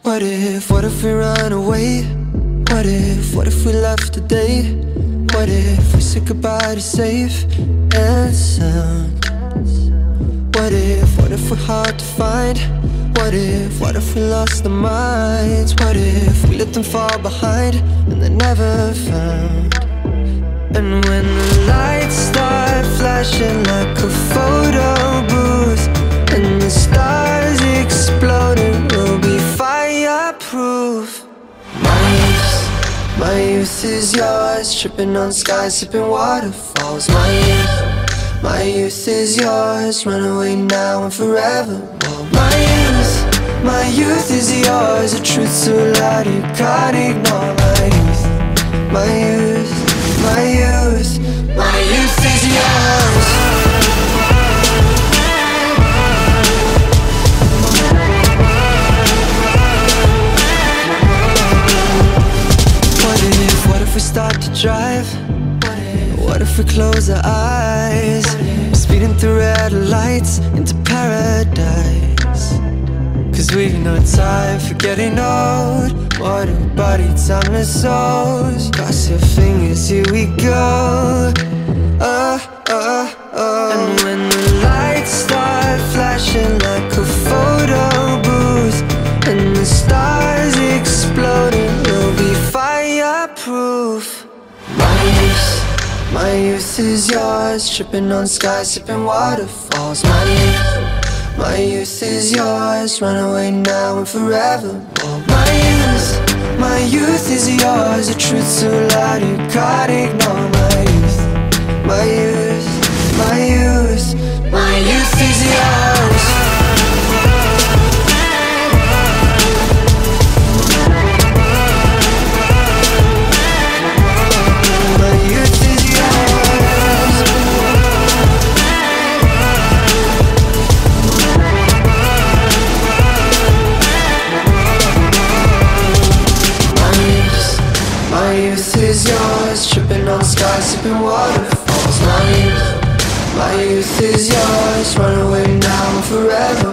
What if we run away? What if we left today? What if we said goodbye to safe and sound? What if we're hard to find? What if we lost our minds? What if we let them fall behind and they're never found? And when the lights start flashing like a photo booth and the stars exploding, we'll be fireproof. My youth is yours, tripping on skies, sipping waterfalls. My youth is yours, run away now and forever. My youth is yours, the truth so loud you can't ignore. My youth is yours. What if we start to drive? What if we close our eyes? Speeding through red lights into paradise. Cause we've no time for getting old. Water body, timeless souls. Cross your fingers, here we go. And when the lights start flashing like a photo booth and the stars exploding, we'll be fireproof. My youth is yours, tripping on skies, sipping waterfalls. My youth is yours, run away now and forever. My youth is yours, the truth so loud you can't ignore. My youth is yours. My youth is yours, tripping on skies, sipping waterfalls. My youth is yours, run away now and forever.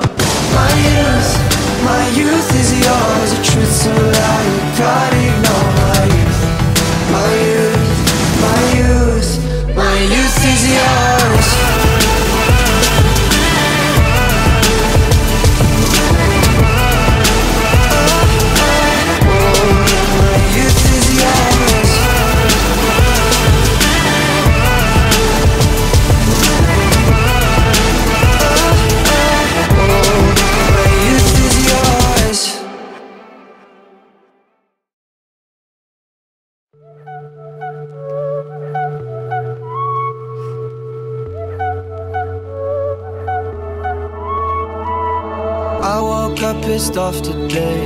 My youth is yours, the truth so loud you can't ignore. My youth is yours. I woke up pissed off today,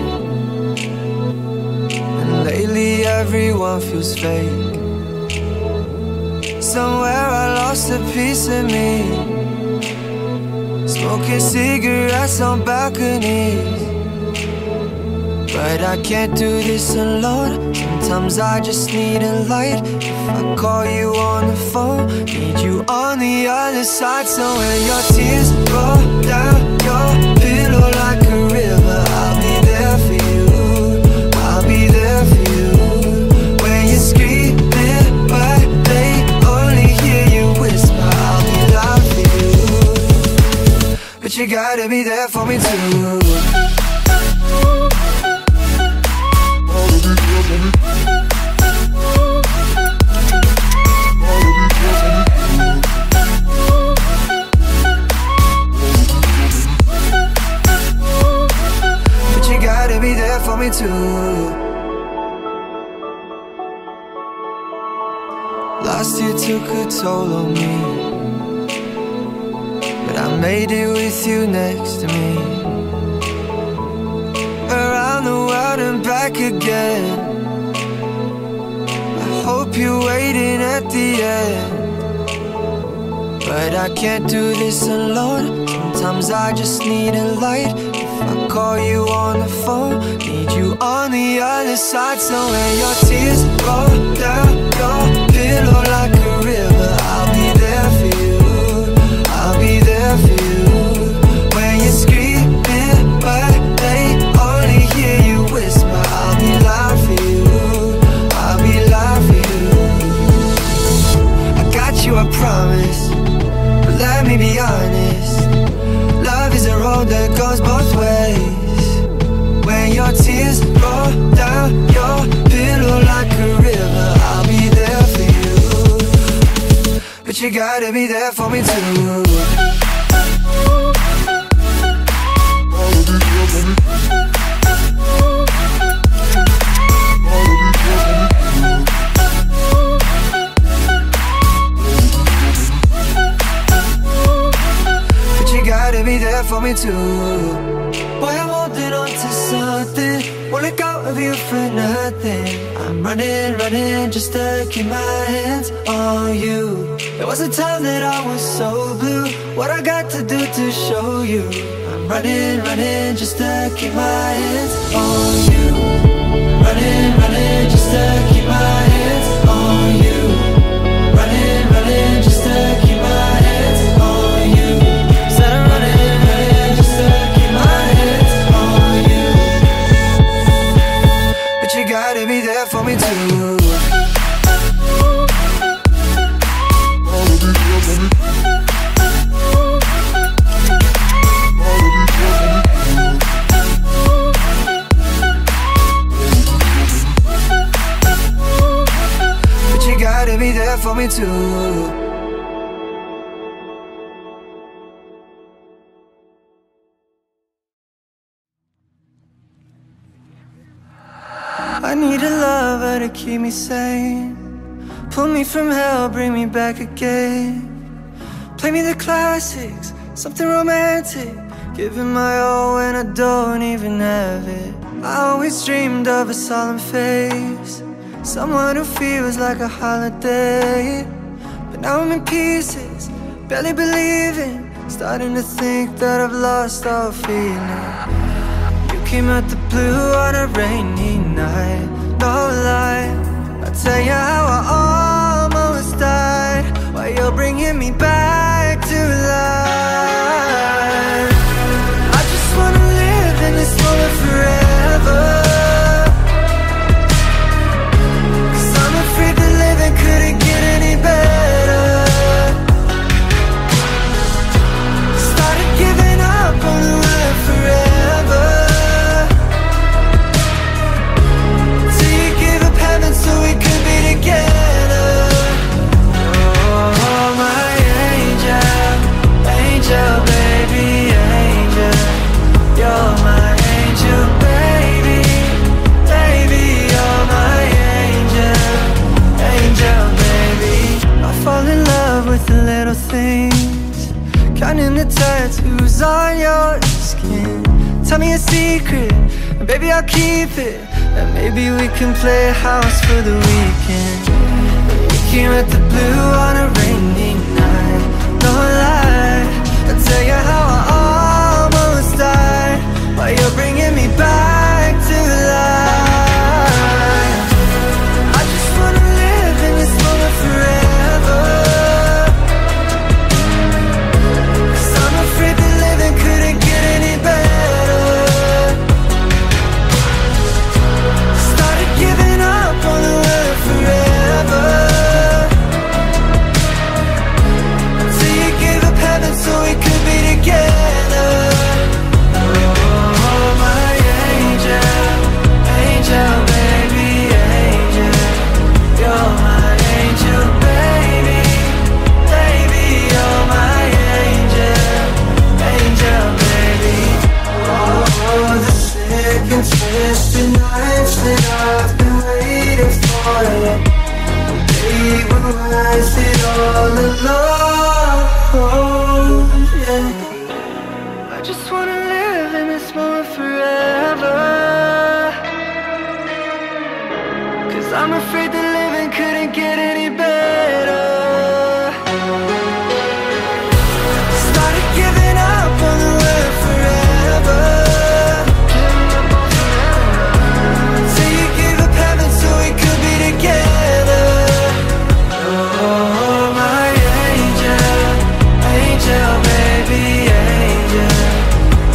and lately everyone feels fake. Somewhere I lost a piece of me, smoking cigarettes on balconies. But I can't do this alone, sometimes I just need a light. If I call you on the phone, need you on the other side. So when your tears roll down your pillow like a river, I'll be there for you, I'll be there for you. When you're screaming but they only hear you whisper, I'll be loud for you. But you gotta be there for me too. For me too. Last year took a toll on me, but I made it with you next to me. Around the world and back again. I hope you're waiting at the end, but I can't do this alone. Sometimes I just need a light. I call you on the phone, need you on the other side. So when your tears roll down your pillow like a river, I'll be there for you, I'll be there for you. When you're screaming but they only hear you be honest. Love is a road that goes both ways. When your tears roll down your pillow like a river, I'll be there for you, but you gotta be there for me too. Be there for me too. Boy, I'm holding on to something, won't let go of you for nothing. I'm running, running just to keep my hands on you. There was a time that I was so blue, what I got to do to show you? I'm running, running just to keep my hands on you. Running, running just to keep my hands on you. Running, running just to keep my hands on you. You gotta be there for me too. But you gotta be there for me too. I need a lover to keep me sane, pull me from hell, bring me back again. Play me the classics, something romantic, giving my all when I don't even have it. I always dreamed of a solemn face, someone who feels like a holiday. But now I'm in pieces, barely believing, starting to think that I've lost all feeling. Came out the blue on a rainy night, no lie, I'll tell you how I almost died, while you're bringing me back to life. I just wanna live in this moment forever, 'cause I'm afraid that living couldn't get any better. Started giving up on the word forever, so we could be together. Oh, my angel, angel, baby, angel. You're my angel, baby, baby. You're my angel, angel, baby. I fall in love with the little things, counting the tattoos on your skin. Tell me a secret, and baby, I'll keep it. And maybe we can play house for the weekend. We came at the blue on a rainy night, no lie, I'll tell you how I almost died, while you're bringing me back to life. I just wanna live in this moment forever, 'cause I'm afraid that living couldn't get any better. Giving up on the word forever, till you gave up heaven so we could be together. Oh, my angel, angel, baby, angel. You're my angel, baby, baby. You're my angel, angel, baby. Oh, the sick and twisted nights that I've been waiting for you, they were worth it all alone, yeah. I just wanna live in this moment forever, 'cause I'm afraid that living couldn't get any better. Started giving up on the word forever, together. Oh, my angel, angel, baby, angel.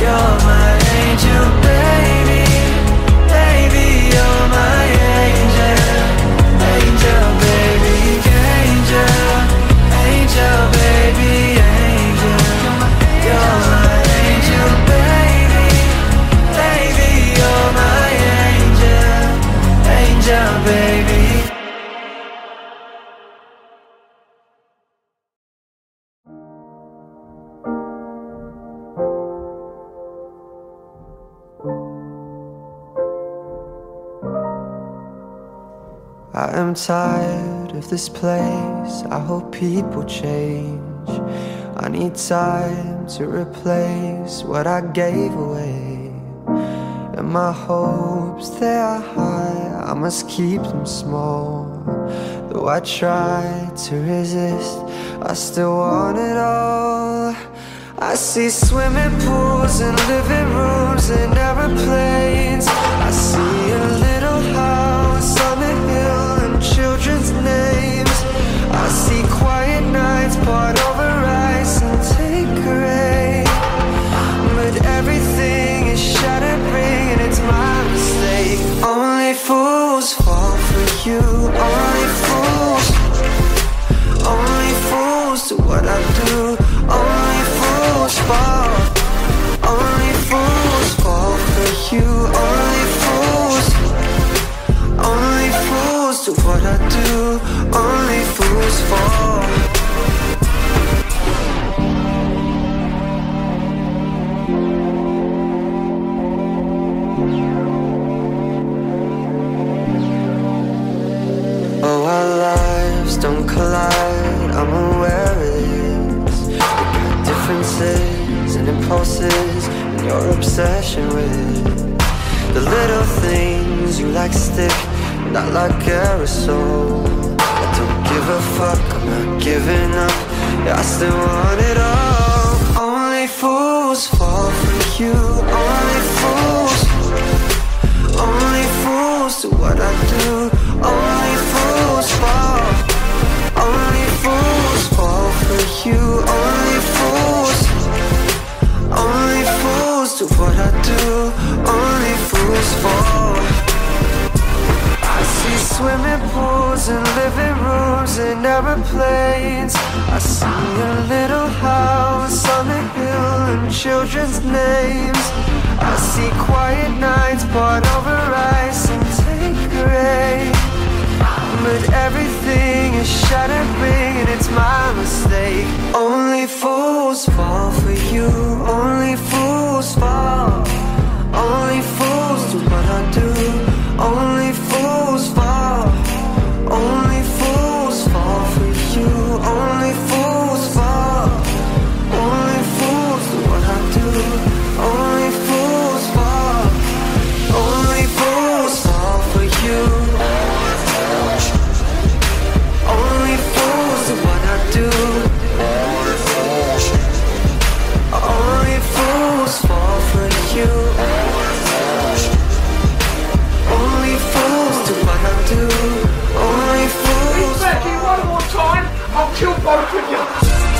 am tired of this place. I hope people change. I need time to replace what I gave away. And my hopes, they are high, I must keep them small. Though I try to resist, I still want it all. I see swimming pools and living rooms and aeroplanes. I see a little house on a hill and children's names. I see quiet nights poured over ice and Tanqueray. But everything is shattering and it's my mistake. Only fools fall for you. Only fools. Only fools do what I do. Only fools fall. Only fools fall for you. Only fools. Only fools do what I do. Only fools fall. Oh, our lives don't collide, I'm aware of this. We got differences and impulses and your obsession with it. The little things you like stick and I like aerosol. I don't give a fuck, I'm not giving up. Yeah, I still want it all. Only fools fall for you. Only fools. Only fools do what I do. Only fools fall. Only fools fall for you. Only fools. Only fools do what I do. Only fools fall. I see swimming pools and living rooms and aeroplanes. I see a little house on the hill and children's names. I see quiet nights poured over ice and Tanqueray. But everything is shattering and it's my mistake. Only fools fall for you. Only fools fall. Only fools do what I do. Only fools fall. Only fools fall for you. Only fools fall. Only fools do what I do. Only fools fall. Only fools fall for you. Only fools do what I do. Only fools fall for you. Only fools do what I do. Only fools. Becky, one more time, I'll kill both of you.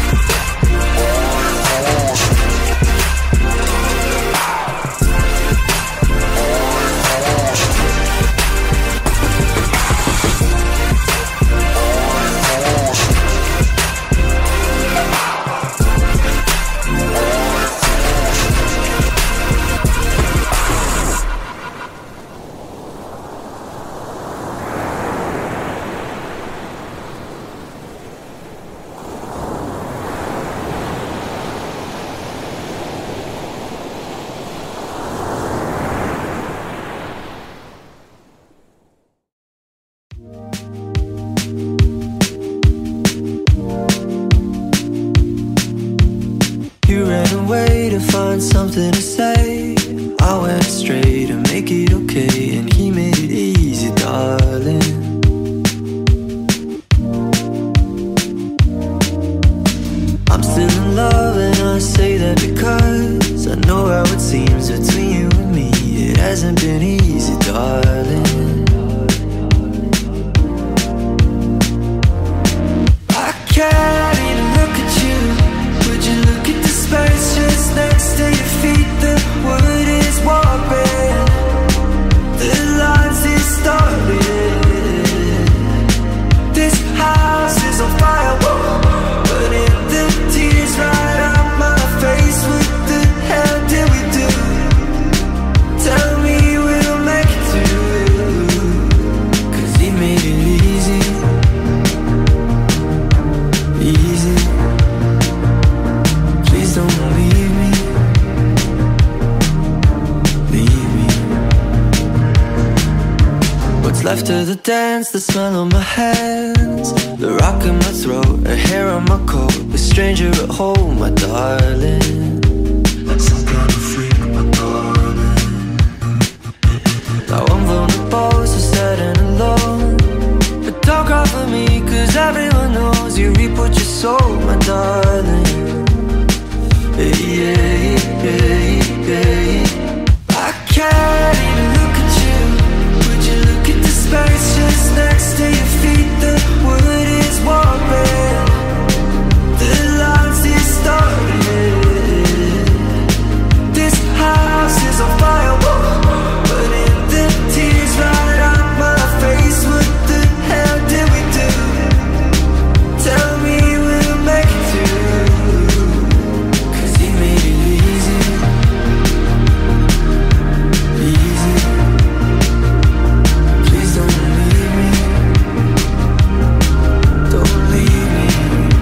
Find something to say. I went straight to make it okay, and he made it easy, darling. I'm still in love and I say that because I know how it seems between you and me. It hasn't been easy, darling. I can't even look at you. Would you look at the space just next to your feet? The wood is warping. The lines Left to the dance, the smell on my hands, the rock in my throat, a hair on my coat, a stranger at home, my darling. Some kind of freak, my darling. Now I'm vulnerable, so sad and alone, but don't cry for me, cause everyone knows you reap what you sow, my darling. Hey, hey, hey, hey. I can't even look at you. Would you look at the space just next to your feet? The wood is warping, the lines distorted. This house is on fire, but in the tears right on my face, what the hell did we do? Tell me we'll make it through, cause he made it easy. Easy. Please don't leave me. Don't leave me.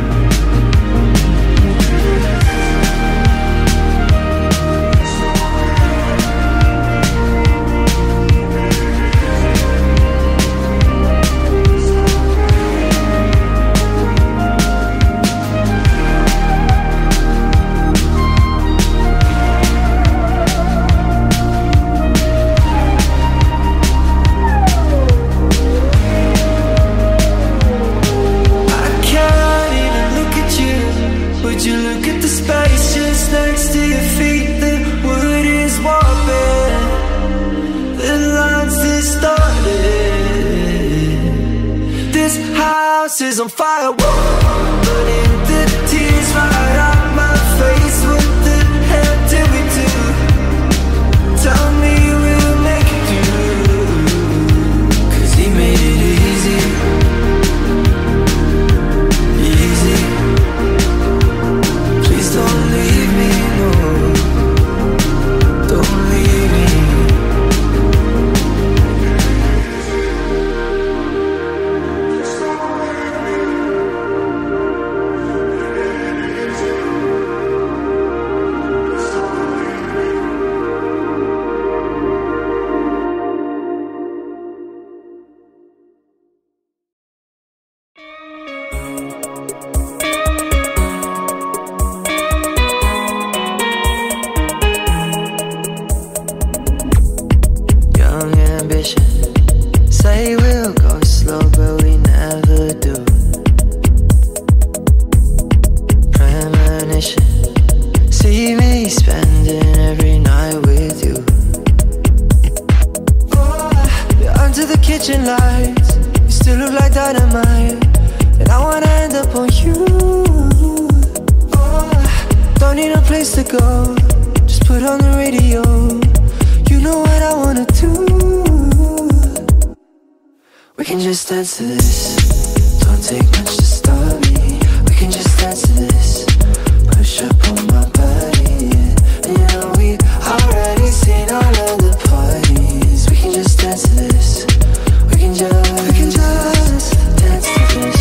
Would you look at the space just next to your feet? The wood is warping, the lines distorted. This house is on fire, but in the tears right on my face, what the hell did we do? Tell me we'll make it through, cause he made it easy. Easy. Please don't leave me, no. Don't leave me. Say we'll go slow, but we never do. Premonition, see me spending every night with you. Oh, you're under the kitchen lights, you still look like dynamite, and I wanna end up on you. Oh, don't need a place to go, just put on the radio. You know what I wanna do. We can just dance to this. Don't take much to stop me. We can just dance to this. Push up on my body, yeah. And you know we already seen all of the parties. We can just dance to this. We can just dance to this.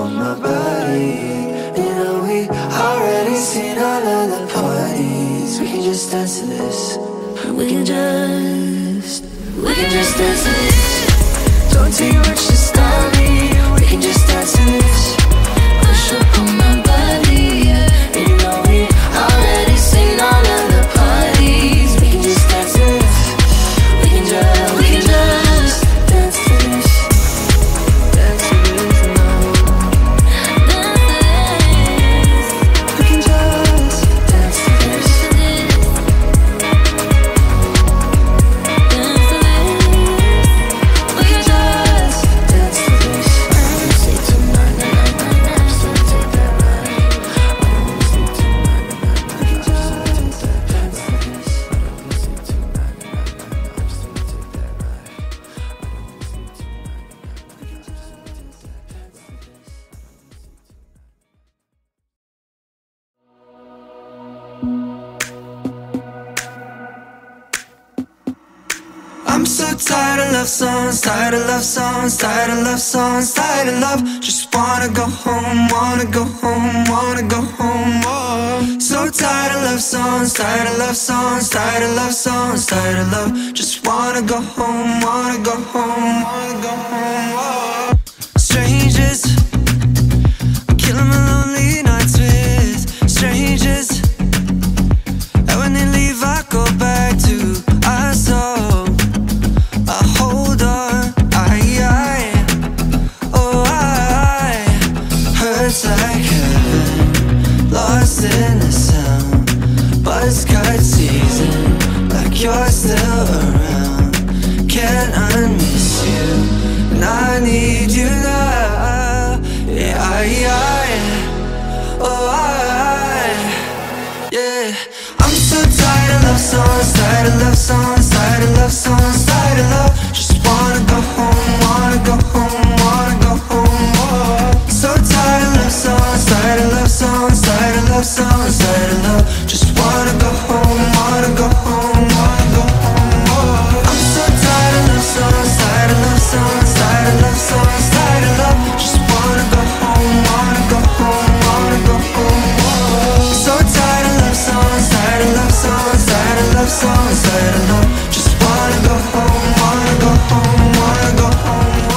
on my body. You know we already seen all of the parties. We can just dance to this. We can just dance to this. Don't take much to stop me. We can just dance to this. Push up on my body, yeah. And you know we already seen all of the parties. We can just dance to this. We can just dance to this. Dance to this now. We can just dance to this. I'm so tired of love songs, tired of love songs, tired of love songs, tired of love. Just wanna go home, wanna go home, wanna go home. Oh. So tired of love songs, tired of love songs, tired of love songs, tired of love. Just wanna go home, wanna go home, wanna go home. Oh. Strangers, I'm killing my lonely nights with strangers. And when they leave, I go back to us all. Hold on, hurts like heaven, lost in the sound. Buzzcut season, like you're still around. Can't unmiss you, and I need you now. Yeah, yeah. I'm so tired of love songs, tired of love songs, tired of love songs, tired of love. Just wanna go home, wanna go home, wanna go home. Oh. So tired of love songs, tired of love songs, tired of love songs, tired of love. Just wanna go home, wanna go home, wanna go home. Oh. I'm so tired of love songs, tired of love songs, tired of love songs, tired of love. Just wanna go home, wanna go home, wanna go home. Oh. So tired of love songs, tired of love songs, tired of love songs, tired of love. Just wanna go home, wanna go home, wanna go home. Oh.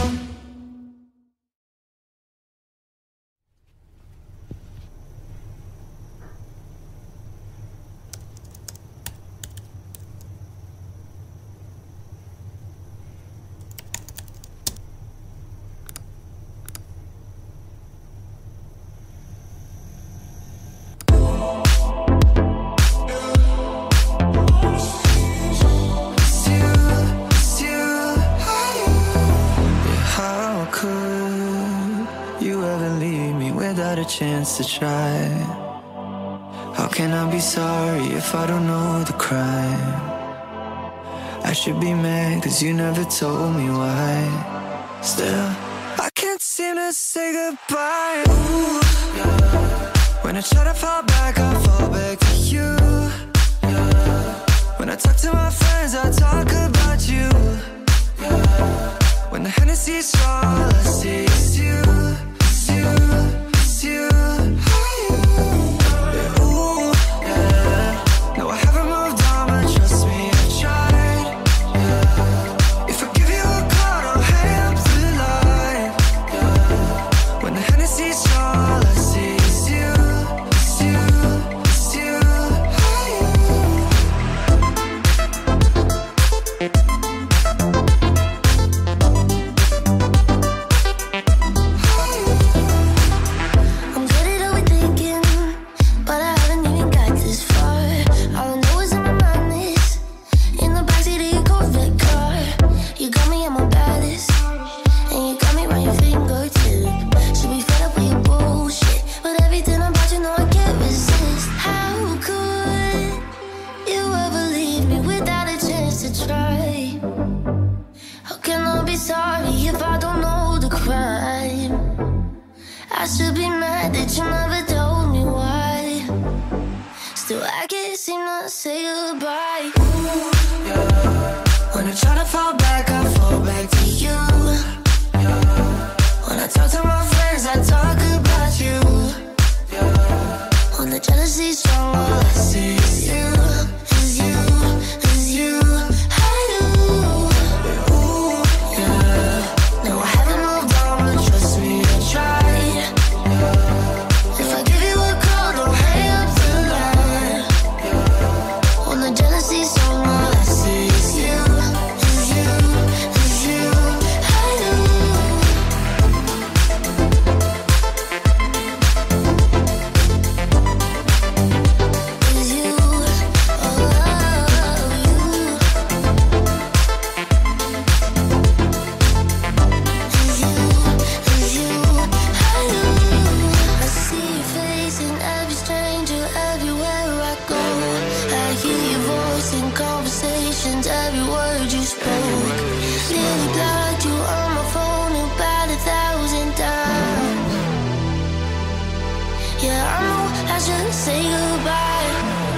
Chance to try. How can I be sorry if I don't know the crime? I should be mad cause you never told me why. Still, I can't seem to say goodbye. Ooh, yeah. When I try to fall back, I fall back to you. Yeah. When I talk to my friends, I talk about you. Yeah. When the Hennessy's all I see is you, it's you. You, yeah, ooh, yeah. No, I haven't moved on, but trust me, I've tried. Yeah. If I give you a call, I'll hang up the line. Yeah. When the Hennessy's all I see is you, it's you, it's you. I should be mad that you never told me why. Still, I can't seem to say goodbye. Ooh, yeah. When I try to fall back, I fall back to you. Yeah. When I talk to my friends, friends, I talk about you. When the jealousy's strong, all I see is you, is you, is you. I do. Ooh, yeah. No, I haven't moved on, but trust me, I tried. If I give you a call, don't hang up the line. When the jealousy's strong, all I see is you, is you, is you. I do. Is you, oh, you. Is you, I do. I see your face in every stranger, everywhere I go. I hear your voice in conversations, every word you spoke. Nearly blocked you on my phone about 1,000 times. Yeah, I know I shouldn't say goodbye.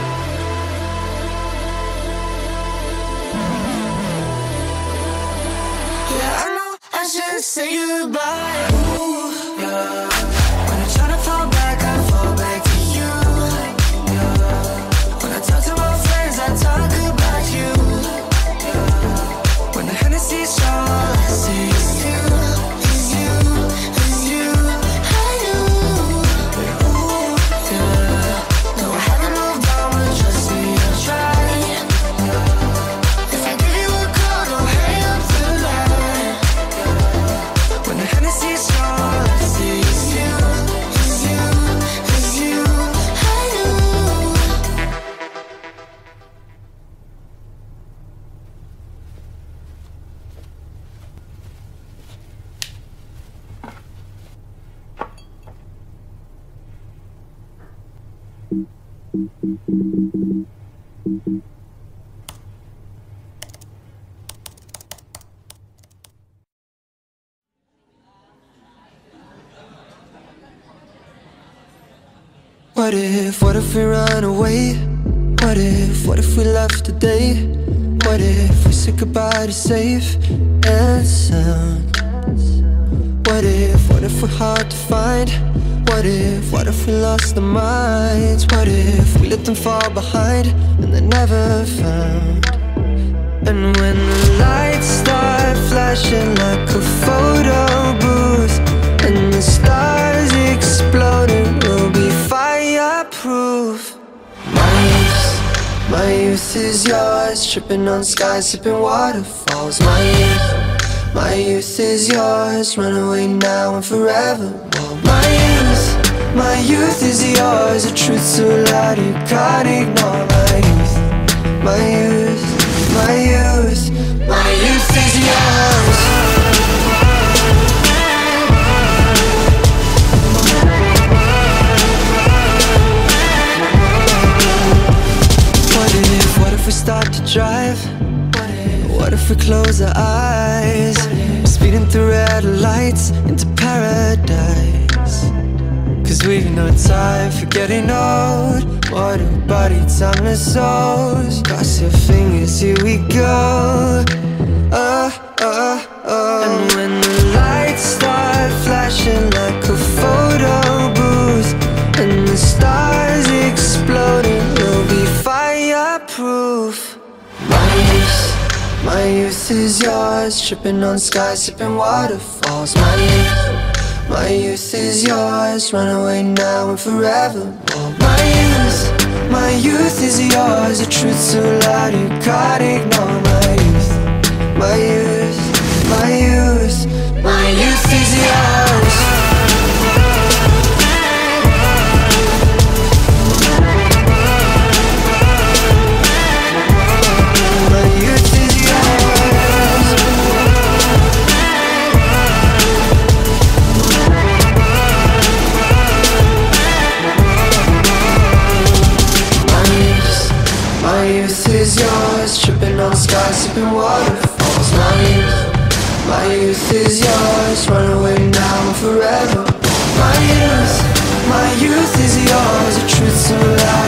Yeah, I know I shouldn't say goodbye. Ooh, yeah. When I try to fall back, I fall back to you. Yeah. When I talk to my friends, I talk about you. Yeah. When the Hennessy's strong, all I see is you, is you, is you. I do. Ooh, yeah. No, I haven't moved on, but trust me, I tried. If I give you a call, don't hang up the line. When the Hennessy's strong, all I see is you, is you, is you. I do. What if we run away? What if we left today? What if we said goodbye to safe and sound? What if we're hard to find? What if we lost our minds? What if we let them fall behind and they're never found? And when the lights start flashing like a photo booth and the stars exploding, we'll be fireproof. My youth is yours, tripping on skies, sipping waterfalls. My youth is yours, run away now and forevermore. My youth is yours, a truth so loud you can't ignore. My youth, my youth, my youth is yours. What if we start to drive? What if we close our eyes? Speeding through red lights into paradise. Cause we've no time for getting old. What a body, timeless souls. Cross your fingers, here we go. And when the lights start flashing like a photo booth and the stars exploding, we'll be fireproof. My youth is yours, tripping on skies, sipping waterfalls. My youth is yours, run away now and forevermore. My youth is yours, a truth so loud you can't ignore. My youth, my youth, my youth is yours. My youth is yours, tripping on skies, sipping waterfalls. My youth is yours, run away now and forever. My youth is yours, a truth so loud